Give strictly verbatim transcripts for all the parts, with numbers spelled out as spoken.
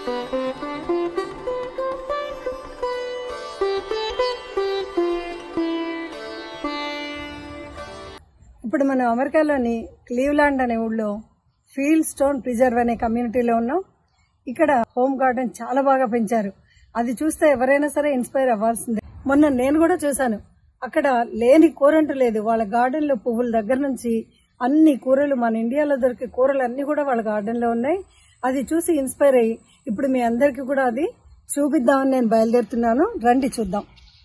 ఇప్పుడు మనం అమెరికాలోని క్లీవ్లాండ్ అనే ఊళ్ళో ఫీల్డ్ స్టోన్ ప్రిజర్వ్ అనే కమ్యూనిటీలో ఉన్నాం. ఇక్కడ హోమ్ గార్డెన్ చాలా బాగా పెంచారు. అది చూస్తే ఎవరైనా సరే ఇన్స్పైర్ అవ్వాల్సిందే. మొన్న నేను కూడా చూశాను. అక్కడ లేని కూరంటూ లేదు. వాళ్ళ గార్డెన్ లో పువ్వుల దగ్గర నుంచి అన్ని కూరలు, మన ఇండియాలో దొరికే కూరలు అన్ని కూడా వాళ్ళ గార్డెన్ లో ఉన్నాయి. అది చూసి ఇన్స్పైర్ అయ్యి ఇప్పుడు మీ అందరికి కూడా అది చూపిద్దామని నేను బయలుదేరుతున్నాను. రండి చూద్దాం.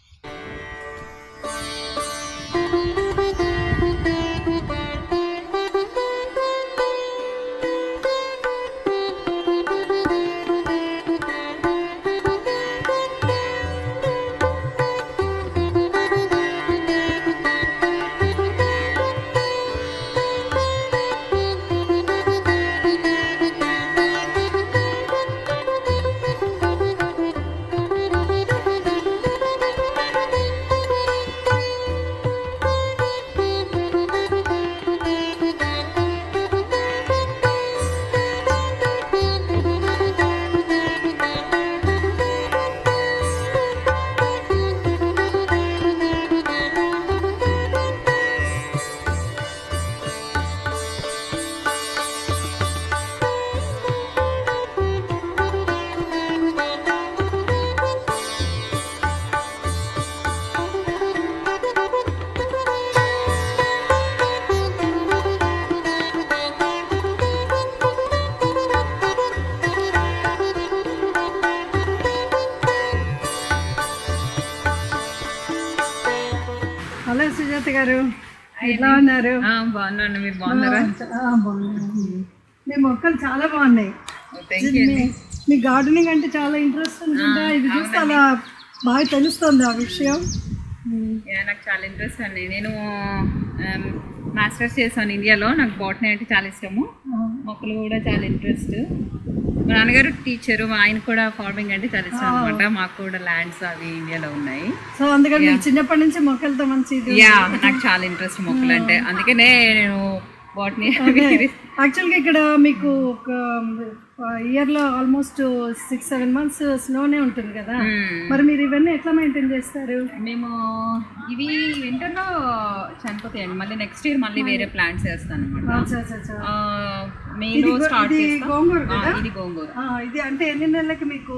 హలో సుజాత గారు, ఎలా ఉన్నారు? బాగున్నాను, మీరు బాగున్నారా? మీ మొక్కలు చాలా బాగున్నాయి. మీ గార్డెనింగ్ అంటే చాలా ఇంట్రెస్ట్ ఉంటుందా? ఇది చూస్తే అలా బాగా తెలుస్తుంది ఆ విషయం. నాకు చాలా ఇంట్రెస్ట్ అండి. నేను మాస్టర్స్ చేశాను ఇండియాలో. నాకు బాటనీ అంటే చాలా ఇష్టము, మొక్కలు కూడా చాలా ఇంట్రెస్ట్. మా నాన్నగారు టీచరు, ఆయన కూడా ఫార్మింగ్ అంటే చాలా ఇష్టం అనమాట. మాకు కూడా ల్యాండ్స్ అవి ఇండియాలో ఉన్నాయి. సో అందుకని చిన్నప్పటి నుంచి మొక్కలతో మంచి యా నాకు చాలా ఇంట్రెస్ట్ మొక్కలు అంటే. అందుకనే నేను బాటనీ. యాక్చువల్గా ఇక్కడ మీకు ఒక ఇయర్ లో ఆల్మోస్ట్ సిక్స్ సెవెన్ మంత్స్ స్నోనే ఉంటుంది కదా, మరి మీరు ఇవన్నీ ఎట్లా మెయింటైన్ చేస్తారు? మేము ఇవి వింటర్ లో చనిపోతాయండి. మళ్ళీ నెక్స్ట్ ఇయర్ మళ్ళీ వేరే ప్లాంట్స్ వేస్తాను అనమాట. మేలో స్టార్ట్ చేస్తాం. ఇది గోంగూర. ఇది అంటే ఎన్ని నెలలకి మీకు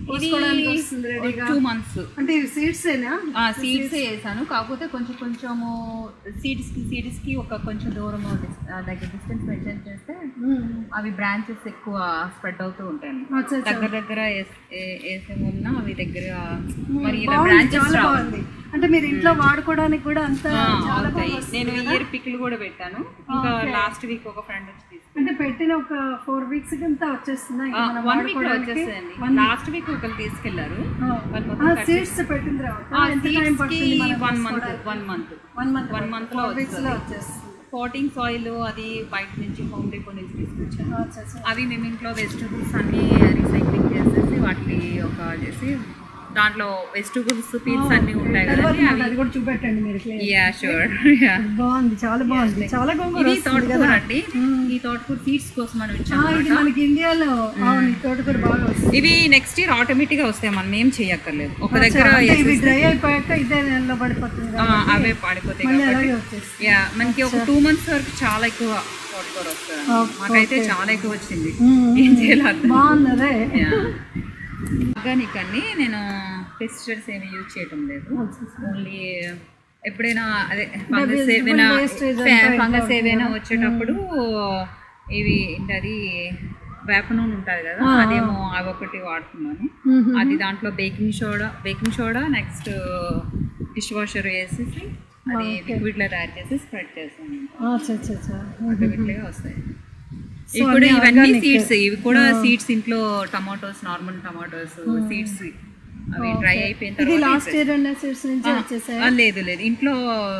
టూ మంత్స్ అంటే సీడ్స్ సీడ్స్ వేసాను. కాకపోతే కొంచెం కొంచెము సీడ్స్ కి సీడ్స్ కి ఒక కొంచెం దూరం దగ్గర డిస్టెన్స్ మెయింటైన్ చేస్తే అవి బ్రాంచెస్ ఎక్కువ స్ప్రెడ్ అవుతూ ఉంటాయి. దగ్గర దగ్గర వేసే వలన అవి దగ్గర మరి ఇలా బ్రాంచెస్ రావాలి. అంటే మీరు ఇంట్లో వాడుకోవడానికి కూడా అంత నేను ఇయర్ పిక్లు కూడా పెట్టాను. ఇంకా లాస్ట్ వీక్ ఒక ఫ్రెండ్ వచ్చి తీసుకు అంటే పెట్టిన ఒక ఫోర్ వీక్స్ అంతా వచ్చేస్తుంది. వన్ వీక్ లో వచ్చేసింది. లాస్ట్ వీక్ ఒకరు తీసుకెళ్లారు. సీడ్స్ పెట్టిన తర్వాత one month one month one month one month లో వచ్చేస్తుంది. పోటింగ్ సాయిల్ అది బయట నుంచి హోమ్ డిపో నుంచి తీసుకొచ్చాను. అవి మేము ఇంట్లో వెజిటబుల్స్ అన్ని రీసైక్లింగ్ చేసేసి వాటిని ఒక చేసి దాంట్లో వెజిటబుల్స్ పీల్స్ అన్ని ఉంటాయి కదా, అది కూడా చూపెట్టండి మీరు. Yeah sure. బాగుంది, చాలా బాగుంది. చాలా గోంగూర. ఇది తోటకూర అండి. ఈ తోటకూర సీడ్స్ కోసం మనం ఇచ్చాము. ఇది మనకి ఇండియాలో తోటకూర బాగా వస్తుంది. ఇవి నెక్స్ట్ ఇయర్ ఆటోమేటిక్ గా వస్తాయి, మనం ఏం చెయ్యక్కర్లేదు. ఒక దగ్గర ఇవి డ్రై అయిపోయాక ఇదే నెలలో పడిపోతుంది, అవే పడిపోతాయి కాబట్టి. యా మనకి ఒక టూ మంత్స్ వరకు చాలా ఎక్కువ తోటకూర వస్తుంది. మాకైతే చాలా ఎక్కువ వచ్చింది. ఏం చేయాలి, బాగున్నదే. ఆర్గానిక్ అన్ని నేను పెస్టిసైడ్స్ ఏమి యూజ్ చేయటం లేదు. ఓన్లీ ఎప్పుడైనా అదే ఫంగస్ ఏదైనా ఫంగస్ ఏదైనా వచ్చేటప్పుడు ఇవి ఏంటది వేప నూనె ఉంటుంది కదా, అదేమో అవి ఒకటి వాడుతున్నాను. అది దాంట్లో baking soda baking soda next dishwasher వేసేసి అది లిక్విడ్లో తయారు చేసి స్ప్రెడ్ చేస్తాను. ఆటోమేటిక్గా వస్తాయి. ఇప్పుడు ఇవన్నీ సీడ్స్, ఇవి కూడా సీడ్స్. ఇంట్లో టమాటోస్, నార్మల్ టమాటోస్ సీడ్స్ అవి డ్రై అయిపోయిన తర్వాత లేదు లేదు ఇంట్లో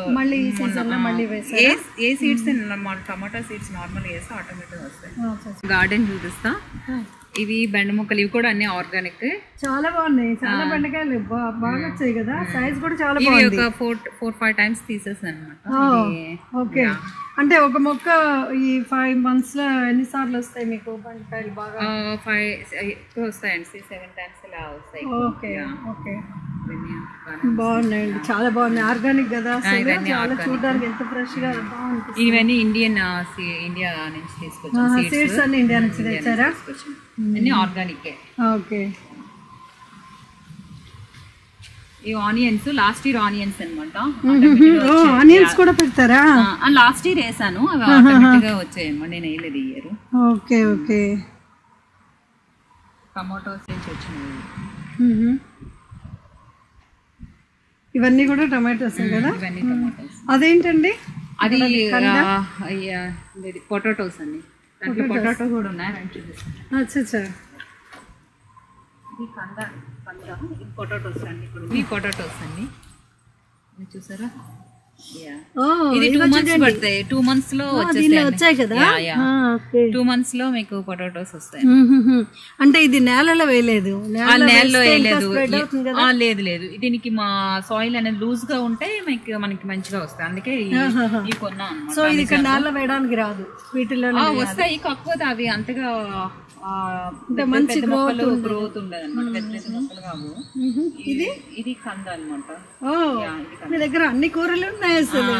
ఏ సీడ్స్ టమాటో సీడ్స్ నార్మల్ వేస్తే ఆటోమేటిక్ వస్తాయి. గార్డెన్ చూపిస్తా. ఇవి బెండ మొక్కలు, ఇవి కూడా అన్ని ఆర్గానిక్. చాలా బాగున్నాయి. చాలా బెండకాయలు బాగా వచ్చాయి కదా, సైజ్ కూడా చాలా బాగుంది. ఒక ఫోర్ ఫోర్ ఫైవ్ టైమ్స్ తీసేసాను అనమాట. ఓకే. అంటే ఒక మొక్క ఈ ఫైవ్ మంత్స్ లో ఎన్ని సార్లు వస్తాయి మీకు బెండకాయలు? బాగా ఫైవ్ ఎక్కువ వస్తాయండి, సెవెన్ టైమ్స్ ఇలా వస్తాయి. ఓకే ఓకే బాగున్నాయండి, చాలా బాగున్నాయి. ఆర్గానిక్ కదా, చాలా చూడడానికి ఎంత ఫ్రెష్ గా బాగుంటుంది. ఇవన్నీ ఇండియన్ ఇండియా నుంచి తీసుకొచ్చాను. సీడ్స్ అన్ని ఇండియా నుంచి తెచ్చారా? అన్ని ఆర్గానిక్. ఓకే. ఈ ఆనియన్స్ లాస్ట్ ఇయర్ ఆనియన్స్ అనమాట. ఆనియన్స్ కూడా పెడతారా? లాస్ట్ ఇయర్ వేసాను, అవి ఆటోమేటిక్ గా వచ్చాయమ్మా, నేను వేయలేదు ఈ ఇయర్. Okay okay. టమాటోస్ నుంచి వచ్చినాయి. ఇవన్నీ కూడా టమాటోస్ కదా? ఇవన్నీ టమాటోస్. అదేంటండి? అది పొటాటోస్ అండి, దాంట్లో పొటాటో కూడా ఉన్నాయి. అచ్చా. ఇది కంద కంద ఇది పొటాటోస్ అండి. ఇప్పుడు ఇవి పొటాటోస్ అండి, చూసారా? ఇది టూ మంత్స్ పడతాయి, టూ మంత్స్ లో వచ్చాయి కదా. టూ మంత్స్ లో మీకు పొటాటోస్ వస్తాయి. అంటే ఇది నేలలో వేయలేదు? నేలలో వేయలేదు, లేదు లేదు. దీనికి మా సాయిల్ అనేది లూజ్ గా ఉంటే మనకి మనకి మంచిగా వస్తాయి, అందుకే ఇవి కొన్నా అన్నమాట. సో ఇది నేలలో వేయడానికి రాదు, వీటిలో వస్తాయి. కాకపోతే అవి అంతగా మంచి గ్రోత్ ఉండదు అనమాట, పెద్ద పెద్ద మొక్కలు కావు. ఇది ఇది కంద అనమాట. మీ దగ్గర అన్ని కూరలు ఉన్నాయి అసలు.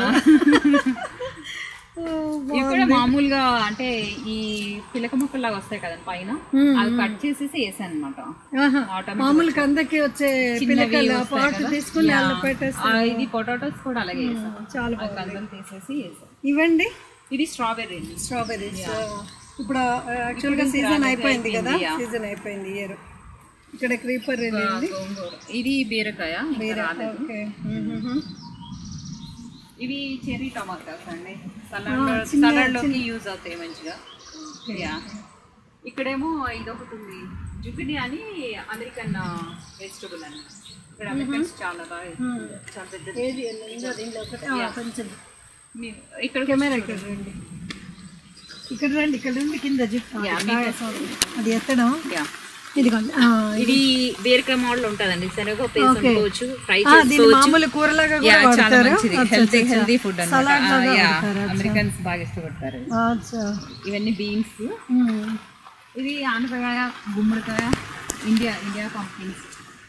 ఇప్పుడు మామూలుగా అంటే ఈ పిలక మొక్కలు లాగా వస్తాయి కదా పైన, అవి కట్ చేసేసి వేసాను అనమాట. మామూలు కందకి వచ్చే తీసుకుని ఇది పొటాటోస్ కూడా అలాగే వేసాను, చాలా కందలు తీసేసి వేసాను. ఇవ్వండి. ఇది స్ట్రాబెర్రీ. స్ట్రాబెర్రీ ఇప్పుడు యాక్చువల్ గా సీజన్ అయిపోయింది కదా, సీజన్ అయిపోయింది ఇయర్. ఇక్కడ క్రీపర్ ఇది బీరకాయ. ఇవి చెర్రీ టమాటాస్ అండి, సలాడ్ సలాడ్ లోకి యూజ్ అవుతాయి మంచిగా. ఇక్కడేమో ఇదొకటి ఉంది, జుకినీ అని అమెరికన్ వెజిటబుల్ అని. ఇక్కడ అమెరికన్స్ చాలా బాగా చాలా పెద్దది. ఇక్కడ కెమెరా ఇక్కడ రండి, ఇక్కడ రండి, ఇక్కడ రండి, కింద అది ఎత్తడం. ఇదిగోండి, ఇది బీరకాయ మోడల్ ఉంటదండి, శనగ వేసుకోవచ్చు, ఫ్రై చేసుకోవచ్చు, మామూలు కూరలాగా చాలా మంచిది, హెల్తీ హెల్తీ ఫుడ్ అన్నమాట. అమెరికన్స్ బాగా ఇష్టపడతారు. ఇవన్నీ బీన్స్. ఇది ఆనపకాయ, గుమ్మడికాయ, ఇండియా ఇండియా పంప్కిన్స్.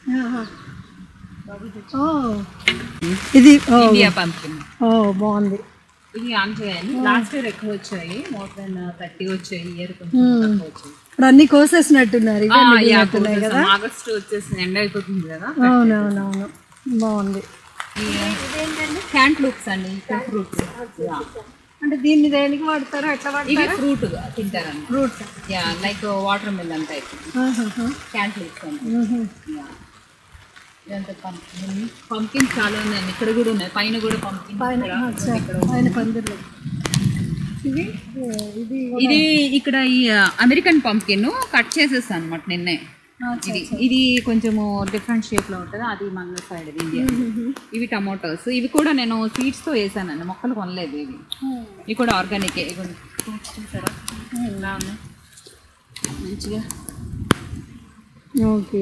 ఇది ఇండియా పంప్కిన్. ఓ బాగుంది. ఇది ఆనపకాయ లాస్ట్ ఇయర్ ఎక్కువ వచ్చాయి, మోర్ దెన్ థర్టీ వచ్చాయి. ఇయర్ కొంచెం తక్కువ వచ్చాయి. ఇప్పుడు అన్ని కోసేసినట్టున్నారు ఆగస్ట్ వచ్చేసింది, ఎండ అయిపోతుంది కదా. అవునవునవును, బాగుంది. క్యాంట్ లూప్స్ అండి, ఫ్రూట్. అంటే దీన్ని దేనికి వాడతారు, ఎట్లా వాడతారు? ఫ్రూట్ తింటారండి, fruit. Yeah like watermelon type cantaloupes అండి. ఇదంతా పంప్కిన్. పంప్కిన్ చాలా ఉన్నాయండి, ఇక్కడ కూడా ఉన్నాయి, పైన కూడా పంప్కిన్. పైన పందిర్లు. ఇది ఇక్కడ ఈ అమెరికన్ పంప్కిన్ కట్ చేసేస్తాను అనమాట నిన్నే. ఇది ఇది కొంచెము డిఫరెంట్ షేప్ లో ఉంటుంది, అది మన సైడ్ ఇండియా. ఇవి టమాటోస్, ఇవి కూడా నేను సీడ్స్ తో వేసానండి, మొక్కలు కొనలేదు. ఇవి ఇవి కూడా ఆర్గానిక్. ఫ్రూట్స్ చూసారా ఇలా ఉన్నాయి మంచిగా. ఓకే,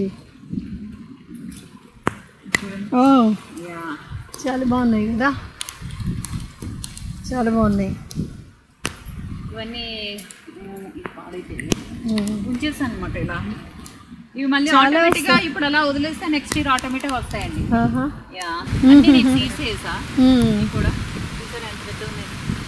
చాలా బాగున్నాయి కదా, చాలా బాగున్నాయి. ఇవన్నీ ఉంచేస్తాను అనమాట ఇలా. ఇవి మళ్ళీ ఆటోమేటిక్ గా ఇప్పుడు అలా వదిలేస్తే నెక్స్ట్ ఇయర్ ఆటోమేటిక్ వస్తాయండి. నేను సీడ్స్ వేసా కూడా, చూసారా ఎంత పెద్ద ఉన్నాయి.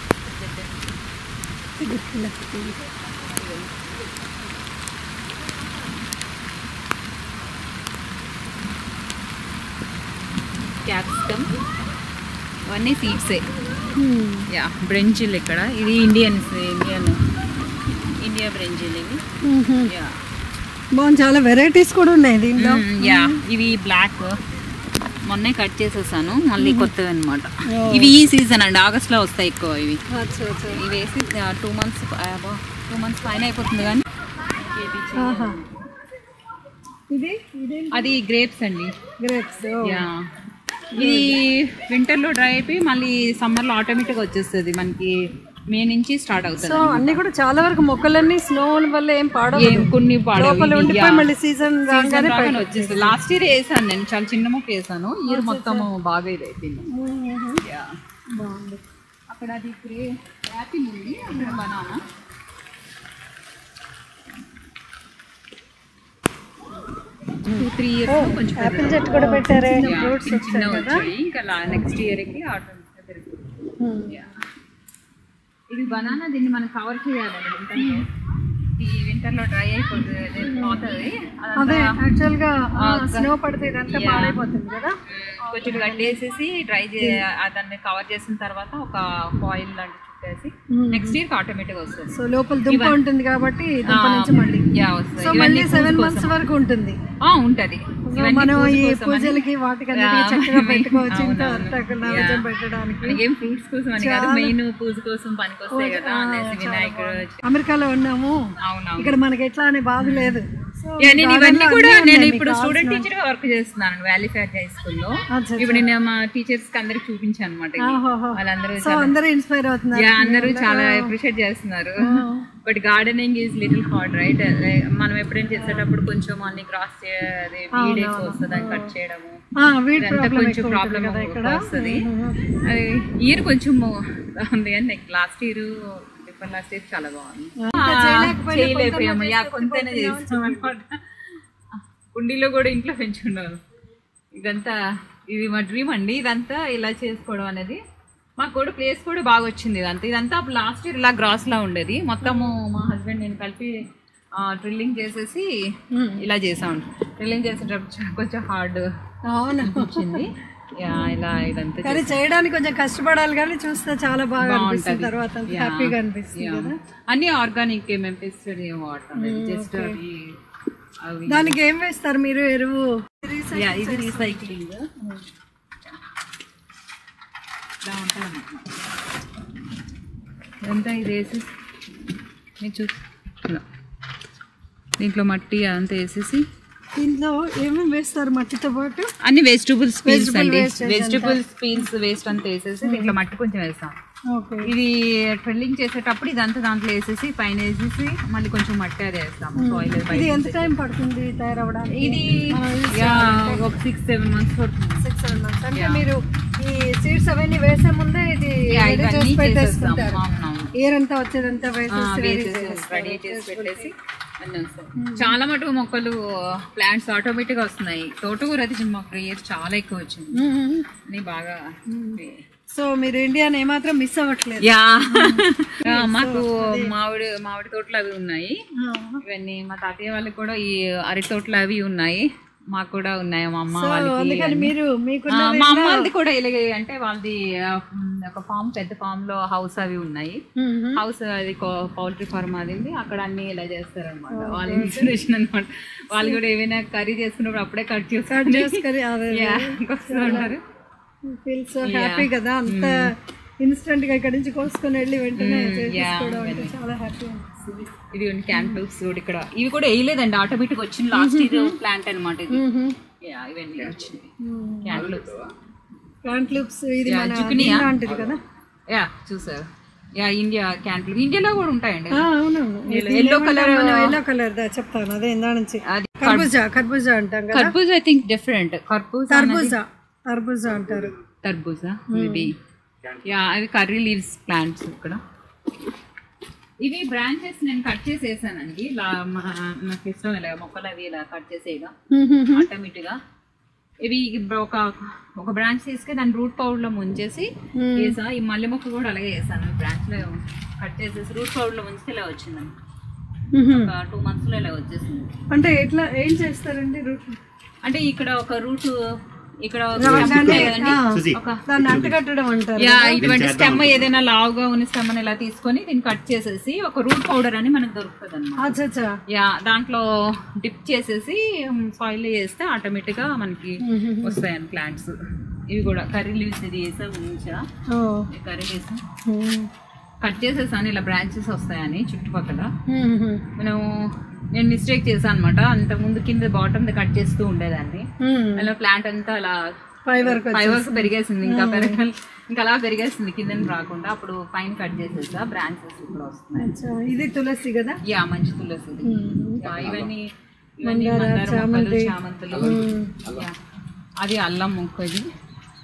క్యాప్సికమ్ ఇవన్నీ సీడ్సే. యా బ్రెంజిల్ ఇక్కడ, ఇది ఇండియన్స్ ఇండియన్ ఇండియా బ్రెంజిల్. ఇది యా బాగుంది, చాలా వెరైటీస్ కూడా ఉన్నాయి దీంట్లో. యా ఇవి బ్లాక్ మొన్నే కట్ చేసేసాను, మళ్ళీ కొత్తవి అనమాట. ఇవి ఈ సీజన్ అండి, ఆగస్ట్ లో వస్తాయి ఎక్కువ. ఇవి ఇవి వేసి టూ మంత్స్ టూ మంత్స్ పైన అయిపోతుంది. కానీ ఇది అది గ్రేప్స్ అండి, గ్రేప్స్. యా ఇది వింటర్ లో డ్రై అయిపోయి మళ్ళీ సమ్మర్ లో ఆటోమేటిక్ వచ్చేస్తుంది మనకి. మే నుంచి స్టార్ట్ అవుతుంది. సో అన్ని కూడా చాలా వరకు మొక్కలన్నీ స్నో వల్ల ఏం పాడవు, కొన్ని మళ్ళీ సీజన్ వచ్చేస్తుంది. లాస్ట్ ఇయర్ వేసాను నేను, చాలా చిన్న మొక్క వేసాను, ఇయర్ మొత్తం బాగా ఇది అయిపోయింది. బాగుంది. అక్కడ అది గ్రే యాపిల్ ఉంది, అక్కడ బనానా. టూ త్రీ ఇయర్స్ కొంచెం యాపిల్ చెట్టు కూడా పెట్టారే, ఫ్రూట్స్ చిన్న వచ్చాయి. ఇంకా నెక్స్ట్ ఇయర్కి ఆటోమేటిక్గా పెరుగుతుంది. ఇది బనానా, దీన్ని మనం కవర్ చేయాలండి. ఎందుకంటే ఈ వింటర్ లో డ్రై అయిపోతుంది, పోతుంది. అదే యాక్చువల్ గా స్నో పడితే ఇదంతా పాడైపోతుంది కదా. కొంచెం గడ్డేసేసి డ్రై దాన్ని కవర్ చేసిన తర్వాత ఒక ఫాయిల్ లాంటి చుట్టేసి నెక్స్ట్ ఇయర్ ఆటోమేటిక్ వస్తుంది. సో లోపల దుంప ఉంటుంది కాబట్టి దుంప నుంచి మళ్ళీ సో మళ్ళీ సెవెన్ మంత్స్ వరకు ఉంటుంది ఉంటది. మనం ఈ పూజలకి వాటికి చక్కగా పెట్టుకోవచ్చు. ఇంకా నైవేద్యం పెట్టడానికి ఏం ఫ్రూట్స్ కోసం అని కాదు, మెయిన్ పూజ కోసం పనికొస్తాయి కదా అనేసి వినాయకుడు. అమెరికాలో ఉన్నాము, ఇక్కడ మనకి ఎట్లా అనే బాధ లేదు. నేను ఇవన్నీ కూడా నేను ఇప్పుడు స్టూడెంట్ టీచర్ గా వర్క్ చేస్తున్నాను వ్యాలీ ఫ్యాట్ హై స్కూల్లో. ఇప్పుడు నేను మా టీచర్స్ కి అందరికి చూపించాను అనమాట. వాళ్ళందరూ అందరూ ఇన్స్పైర్ అవుతున్నారు, అందరూ చాలా అప్రిషియేట్ చేస్తున్నారు. But gardening is little hard right. మనం ఎప్పుడైనా చేసేటప్పుడు కొంచెం అన్ని క్రాస్ చేయాలి, వీడ్ ఎక్కువ వస్తుంది, దాన్ని కట్ చేయడము ఇదంతా కొంచెం ప్రాబ్లమ్ వస్తుంది. అది ఇయర్ కొంచెం ఉంది కానీ next last year last year చాలా బాగుంది. చేయలేకపోయాము, కొంతైనా చేస్తాం అనమాట. కుండీలో కూడా ఇంట్లో పెంచుకున్నాను. ఇదంతా ఇది మా డ్రీమ్ అండి, ఇదంతా ఇలా చేసుకోవడం అనేది. మాకు కూడా ప్లేస్ కూడా బాగా వచ్చింది. ఇదంతా ఇదంతా లాస్ట్ ఇయర్ ఇలా గ్రాస్ లా ఉండేది. మొత్తము మా హస్బెండ్ నేను కలిపి డ్రిల్లింగ్ చేసేసి ఇలా చేసాం. డ్రిల్లింగ్ చేసేటప్పుడు కొంచెం హార్డ్ వచ్చింది. ఇలా ఇదంతా కానీ చేయడానికి కొంచెం కష్టపడాలి, కానీ చూస్తే చాలా బాగా అనిపిస్తుంది. తర్వాత హ్యాపీగా అనిపిస్తుంది. అన్ని ఆర్గానిక్ మేము పెస్టిసైడ్ ఏం వాడతాం, జస్ట్ అవి. దానికి ఏం వేస్తారు మీరు ఎరువు? ఇది రీసైక్లింగ్ ఇదంతా ఇది వేసి నేను చూ దీంట్లో మట్టి అంతా వేసేసి దీంట్లో ఏమేమి వేస్తారు మట్టితో పాటు? అన్ని వెజిటబుల్స్ పీల్స్ అండి, వెజిటబుల్స్ పీల్స్ వేస్ట్ అంతా వేసేసి దీంట్లో మట్టి కొంచెం వేస్తాం. ఇది డ్రిల్లింగ్ చేసేటప్పుడు ఇదంతా దాంట్లో వేసేసి పైన వేసేసి మళ్ళీ కొంచెం మట్టి అది వేస్తాము. సాయిల్ ఇది ఎంత టైం పడుతుంది తయారవడానికి? ఇది ఒక సిక్స్ సెవెన్ మంత్స్ పడుతుంది. సిక్స్ సెవెన్ మంత్స్ అంటే మీరు ఈ సీడ్స్ అవన్నీ వేసే ముందే ఇది పెట్టేసుకుంటారు. ఏర్ అంతా వచ్చేదంతా రెడీ చేసి పెట్టేసి చాలా మటుకు మొక్కలు ప్లాంట్స్ ఆటోమేటిక్ గా వస్తున్నాయి. తోటకూర అయితే మాకు ఇయర్ చాలా ఎక్కువ వచ్చింది బాగా. సో మీరు ఇండియాని ఏమాత్రం మిస్ అవ్వట్లేదు? యా మాకు మామిడి మామిడి తోటలు అవి ఉన్నాయి. ఇవన్నీ మా తాతయ్య వాళ్ళకి కూడా ఈ అరటి తోటలు అవి ఉన్నాయి, మాకు కూడా ఉన్నాయి. మా అమ్మ వాళ్ళకి మీరు మా అమ్మ వాళ్ళది కూడా ఇలాగే అంటే వాళ్ళది ఒక ఫామ్, పెద్ద ఫామ్ లో హౌస్ అవి ఉన్నాయి. హౌస్ అది పౌల్ట్రీ ఫార్మ్ అది ఉంది, అక్కడ అన్ని ఇలా చేస్తారు అనమాట. వాళ్ళ ఇన్స్పిరేషన్ అనమాట. వాళ్ళు కూడా ఏమైనా కర్రీ చేసుకున్నప్పుడు అప్పుడే కట్ చేసుకుంటారు. ఫీల్ సో హ్యాపీ కదా, అంత ఇన్స్టెంట్ గా ఇక్కడ నుంచి కోసుకొని వెళ్ళి వెంటనే చాలా హ్యాపీ. ఇది క్యాన్ ఫ్లూప్స్ కూడా ఇక్కడ ఇవి కూడా వేయలేదండి, ఆటోమేటిక్ వచ్చింది. లాస్ట్ ఇయర్ ప్లాంట్ అనమాట ఇది. ఇవన్నీ వచ్చింది క్యాన్ ఫ్లూప్స్. క్యాన్ ఫ్లూప్స్ ఇది లాంటిది కదా. యా చూసారు, యా ఇండియా క్యాన్ ఫ్లూప్ ఇండియాలో కూడా ఉంటాయండి. అవునవును, ఎల్లో కలర్ ఎల్లో కలర్ చెప్తాను అదే ఇందా నుంచి. కర్బూజా కర్బూజా అంటాం కదా. కర్బూజా ఐ థింక్ డిఫరెంట్. కర్బూజా తర్బూజా తర్బూజా అంటారు. తర్బూజా మేబీ. యా అవి కర్రీ లీవ్స్ ప్లాంట్స్. ఇక్కడ ఇవి బ్రాంచెస్ నేను కట్ చేసి వేసానండి. ఇలా నాకు ఇష్టం ఇలా మొక్కలు అవి ఇలా కట్ చేసేగా ఆటోమేటిక్ గా. ఇవి ఒక ఒక బ్రాంచ్ తీసుకొని దాని రూట్ పౌడర్ లో ముంచేసి వేసా. ఈ మల్లె మొక్క కూడా అలాగే వేసాను, బ్రాంచ్ లో కట్ చేసేసి రూట్ పౌడర్ లో ముంచితే ఇలా వచ్చిందండి. ఒక టూ మంత్స్ లో ఇలా వచ్చేసింది. అంటే ఎట్లా ఏం చేస్తారండి రూట్? అంటే ఇక్కడ ఒక రూట్ ఇక్కడ ఇటువంటి స్టెమ్ ఏదైనా లావుగా ఉన్న స్టెమ్ ఇలా తీసుకొని దీన్ని కట్ చేసేసి ఒక రూట్ పౌడర్ అని మనకు దొరుకుతుంది అన్నమాట. యా దాంట్లో డిప్ చేసేసి సాయిల్ చేస్తే ఆటోమేటిక్ గా మనకి వస్తాయని ప్లాంట్స్. ఇవి కూడా కర్రీ లీవ్స్ ఇది వేసా ఉంచా, కర్రీ వేసా కట్ చేసేసాను. ఇలా బ్రాంచెస్ వస్తాయని చుట్టుపక్కల. మనం నేను మిస్టేక్ చేశాను అనమాట. అంత ముందు కింద బాటమ్ కట్ చేస్తూ ఉండేదాన్ని. అలా ప్లాంట్ అంతా అలా పై వరకు పెరిగేసింది, ఇంకా పెరగాలి ఇంకా అలా పెరిగేసింది కింద రాకుండా. అప్పుడు పైన కట్ చేసేసా, బ్రాంచెస్ కూడా వస్తున్నాయి. ఇది తులసి కదా? యా మంచి తులసి. ఇవన్నీ ఇవన్నీ మందార మొక్కలు, చామంతులు. అది అల్లం మొక్క. ఇది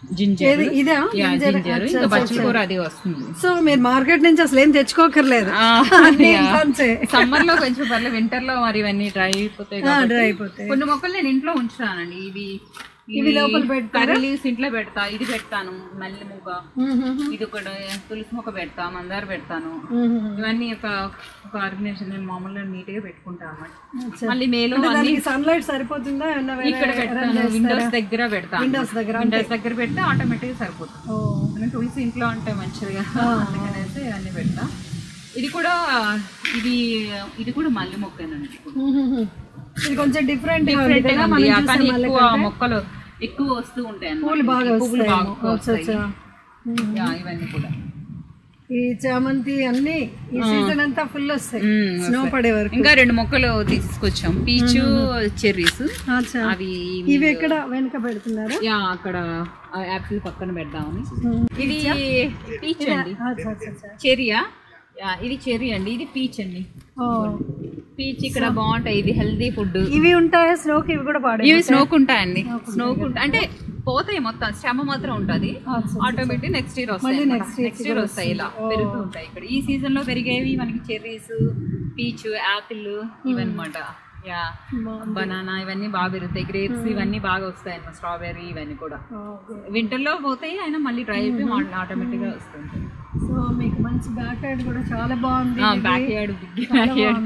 జింజర్ ఇదే జింజర్ ఇంకా బచ్చల కూర అది వస్తుంది. సో మీరు మార్కెట్ నుంచి అసలు ఏం తెచ్చుకోకర్లేదు, సమ్మర్ లో కొంచెం పర్లేదు, వింటర్ లో మరి ఇవన్నీ డ్రై అయిపోతాయి. డ్రై అయిపోతాయి. కొన్ని మొక్కలు నేను ఇంట్లో ఉంచుతానండి, ఇవి ఇవి లోపల పెడతారు, లీవ్స్ ఇంట్లో పెడతా, ఇది పెడతాను మల్లె మొక్క, ఇది ఒక తులసి మొక్క పెడతా, మందార పెడతాను. ఇవన్నీ ఒక ఒక ఆర్గనైజేషన్ నేను మామూలుగా నీట్ గా పెట్టుకుంటాను అన్నమాట. మళ్ళీ మేలో సన్లైట్ సరిపోతుందా? ఇక్కడ పెడతాను, విండోస్ దగ్గర పెడతాను, విండోస్ దగ్గర విండోస్ దగ్గర పెడితే ఆటోమేటిక్ గా సరిపోతుంది. తులసి ఇంట్లో ఉంటే మంచిగా, అందుకనేసి ఇవన్నీ పెడతా. ఇది కూడా ఇది ఇది కూడా మల్లె మొక్కేనండి, ఇది కొంచెం డిఫరెంట్ డిఫరెంట్ కానీ ఎక్కువ మొక్కలు ఎక్కువ వస్తూ ఉంటాయి, పూలు బాగా వస్తాయి. ఇవన్నీ కూడా ఈ చామంతి అన్ని ఈ సీజన్ అంతా ఫుల్ వస్తాయి, స్నో పడే వరకు. ఇంకా రెండు మొక్కలు తీసుకొచ్చాం, పీచు చెర్రీస్. అవి ఇవి ఎక్కడ వెనక పెడుతున్నారు? యా అక్కడ యాపిల్ పక్కన పెడదామని. ఇది పీచ్ అండి, చెర్రీయా? ఇది చెర్రీ అండి, ఇది పీచ్ అండి. పీచ్ ఇక్కడ బాగుంటాయి, ఇది హెల్దీ ఫుడ్. ఇవి ఉంటాయి స్నోక్, ఇవి కూడా పాడు, ఇవి స్నోక్ ఉంటాయండి. స్నోక్ ఉంటాయి అంటే పోతాయి, మొత్తం శ్రమ మాత్రం ఉంటది. ఆటోమేటిక్ నెక్స్ట్ ఇయర్ వస్తాయి, నెక్స్ట్ ఇయర్ వస్తాయి, ఇలా పెరుగుతూ ఉంటాయి. ఇక్కడ ఈ సీజన్ లో పెరిగేవి మనకి చెర్రీస్, పీచ్, యాపిల్ ఇవన్నమాట. యా బనానా ఇవన్నీ బాగా పెరుగుతాయి, గ్రేప్స్ ఇవన్నీ బాగా వస్తాయి అన్నమాట. స్ట్రాబెర్రీ ఇవన్నీ కూడా వింటర్ లో పోతాయి, అయినా మళ్ళీ డ్రై అయిపోయి ఆటోమేటిక్ గా వస్తుంటాయి. సో మీకు మంచి బ్యాక్ యార్డ్ కూడా చాలా బాగుంది. Backyard, big backyard.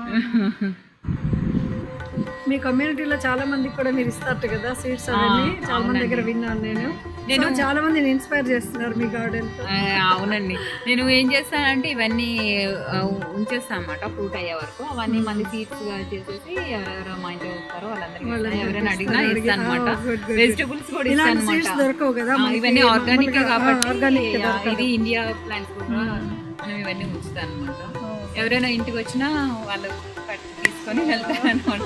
మీ కమ్యూనిటీలో చాలా మందికి కూడా మీరు ఇస్తారు కదా సీడ్స్ అవన్నీ, చాలా మంది దగ్గర విన్నాను నేను. నేను చాలా మందిని ఇన్స్పైర్ చేస్తున్నారు మీ గార్డెన్. అవునండి, నేను ఏం చేస్తానంటే ఇవన్నీ ఉంచేస్తాను అన్నమాట ఫ్రూట్ అయ్యే వరకు. అవన్నీ మళ్ళీ సీడ్స్ గా చేసేసి ఎవరెవరో మా ఇంట్లో వస్తారో వాళ్ళందరికీ ఎవరైనా అడిగినా ఇస్తాను అనమాట. వెజిటబుల్స్ కూడా ఇస్తాను అనమాట. దొరకవు కదా ఇవన్నీ ఆర్గానిక్ కాబట్టి, ఇది ఇండియా ప్లాంట్స్ కూడా మనం ఇవన్నీ ఉంచుతాను అనమాట. ఎవరైనా ఇంటికి వచ్చినా వాళ్ళు తీసుకొని వెళ్తారు అనమాట.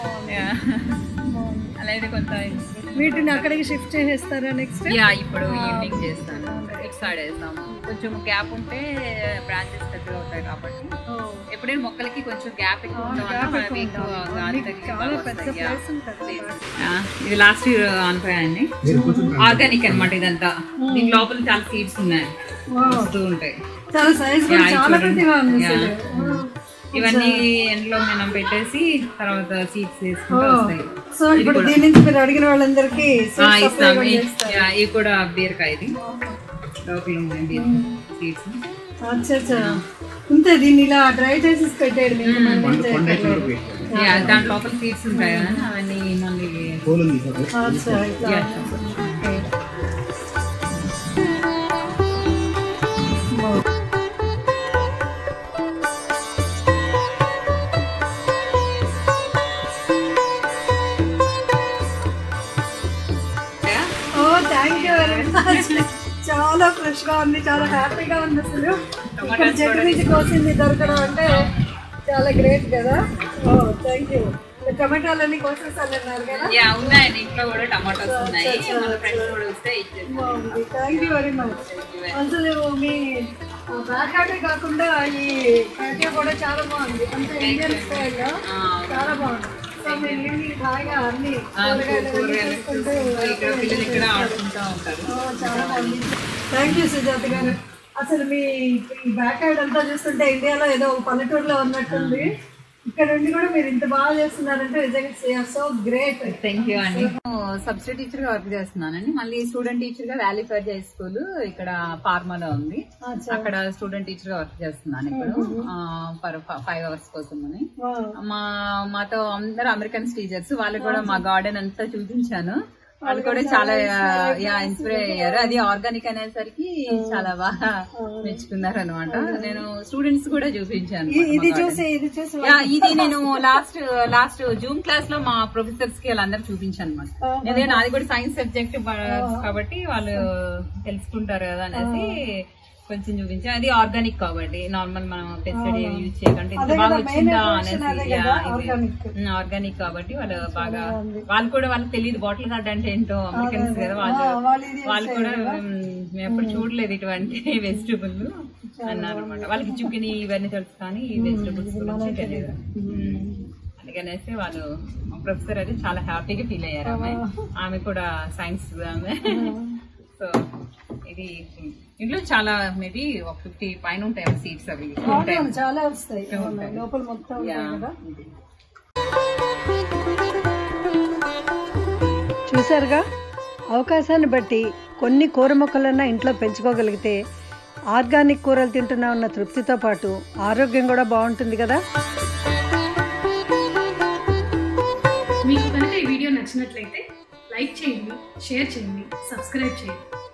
అలా అయితే కొంత వీటిని అక్కడికి షిఫ్ట్ చేసేస్తారా నెక్స్ట్? యా ఇప్పుడు ఈవినింగ్ చేస్తాను, ఇటు సైడ్ వేస్తాము. కొంచెం గ్యాప్ ఉంటే బ్రాంచెస్ పెద్దగా అవుతాయి కాబట్టి ఎప్పుడైనా మొక్కలకి కొంచెం గ్యాప్ ఎక్కువ ఉండడం. ఇది లాస్ట్ ఇయర్ అనుకోయండి, ఆర్గానిక్ అనమాట ఇదంతా. దీని లోపల చాలా సీడ్స్ ఉన్నాయి, వస్తూ ఉంటాయి. చాలా సైజ్ చాలా పెద్దగా ఉంది. ఇవన్నీ ఎండలో మనం పెట్టేసి తర్వాత సీడ్స్ వేసుకుంటూ వస్తాయి. సో ఇప్పుడు దీని నుంచి మీరు అడిగిన వాళ్ళందరికీ ఇస్తాం. ఇవి కూడా బీరకాయ, ఇది లోపల ఉన్నాయి సీడ్స్. అచ్చా, అంతే. దీన్ని ఇలా డ్రై చేసి పెట్టేయండి, దాని లోపల సీడ్స్ ఉంటాయి కదా, అవన్నీ మళ్ళీ చాలా ఫ్రెష్ గా ఉంది, చాలా హ్యాపీగా ఉంది. అసలు ఇక్కడ చెట్టు నుంచి కోసింది దొరకడం అంటే చాలా గ్రేట్ కదా. ఓ థ్యాంక్ యూ. టమాటాలన్నీ కోసేసాలన్నారు కదా? ఉన్నాయండి, ఇంట్లో కూడా టమాటాస్ ఉన్నాయి. Thank you very much. అసలు మీ బ్యాక్ యార్డే కాకుండా ఈ ప్యాటియో కూడా చాలా బాగుంది, అంత ఇండియన్ స్టైల్ లో చాలా బాగుంది. హాయిగా అన్ని చాలా బాగుంది. థ్యాంక్ యూ సుజాత గారు. అసలు మీ బ్యాక్ యార్డ్ అంతా చూస్తుంటే ఇండియాలో ఏదో పల్లెటూరులో ఉన్నట్టుంది. ఇక్కడ నుండి కూడా మీరు ఇంత బాగా చేస్తున్నారంటే నిజంగా సో గ్రేట్. థ్యాంక్ యూ అండి. సబ్స్టిట్యూట్ టీచర్ గా వర్క్ చేస్తున్నానండి. మళ్ళీ స్టూడెంట్ టీచర్ గా వ్యాలీ ఫెయిర్ హై స్కూల్ ఇక్కడ ఫార్మాలో ఉంది, అక్కడ స్టూడెంట్ టీచర్ గా వర్క్ చేస్తున్నాను ఇప్పుడు ఫైవ్ అవర్స్ కోసం అని. మా మాతో అందరు అమెరికన్స్ టీచర్స్, వాళ్ళకి కూడా మా గార్డెన్ అంతా చూపించాను. వాళ్ళు కూడా చాలా ఇన్స్పైర్ అయ్యారు. అది ఆర్గానిక్ అనేసరికి చాలా బాగా మెచ్చుకున్నారు అనమాట. నేను స్టూడెంట్స్ కూడా చూపించాను. ఇది నేను లాస్ట్ లాస్ట్ జూమ్ క్లాస్ లో మా ప్రొఫెసర్స్ కి వాళ్ళందరూ చూపించాను అనమాట. ఎందుకంటే నాది కూడా సైన్స్ సబ్జెక్ట్ కాబట్టి వాళ్ళు తెలుసుకుంటారు కదా అనేసి కొంచెం చూపించాను. అది ఆర్గానిక్ కాబట్టి నార్మల్ మనం పెస్టిసైడ్ యూజ్ చేయకంటే ఇంత బాగా వచ్చిందా అనేసి. ఆర్గానిక్ కాబట్టి వాళ్ళు బాగా, వాళ్ళు కూడా వాళ్ళకి తెలియదు బాటిల్ గార్డ్ అంటే ఏంటో, అమెరికన్స్ కదా వాళ్ళు, వాళ్ళు కూడా మేము ఎప్పుడు చూడలేదు ఇటువంటి వెజిటబుల్ అన్నారు అనమాట. వాళ్ళకి చుక్కిని ఇవన్నీ తెలుసు కానీ ఈ వెజిటబుల్స్ గురించి తెలియదు. అందుకనేసి వాళ్ళు మా ప్రొఫెసర్ అది చాలా హ్యాపీగా ఫీల్ అయ్యారు. ఆమె ఆమె కూడా సైన్స్ ఆమె సో ఇది ఇంట్లో చాలా మేబీ ఒక ఫిఫ్టీ పైన ఉంటాయి సీడ్స్ అవి చాలా వస్తాయి లోపల మొత్తం కదా. చూసారుగా, అవకాశాన్ని బట్టి కొన్ని కూర మొక్కలన్నా ఇంట్లో పెంచుకోగలిగితే ఆర్గానిక్ కూరలు తింటున్నా ఉన్న తృప్తితో పాటు ఆరోగ్యం కూడా బాగుంటుంది కదా. మీకు కనుక ఈ వీడియో నచ్చినట్లయితే లైక్ చేయండి, షేర్ చేయండి, సబ్స్క్రైబ్ చేయండి.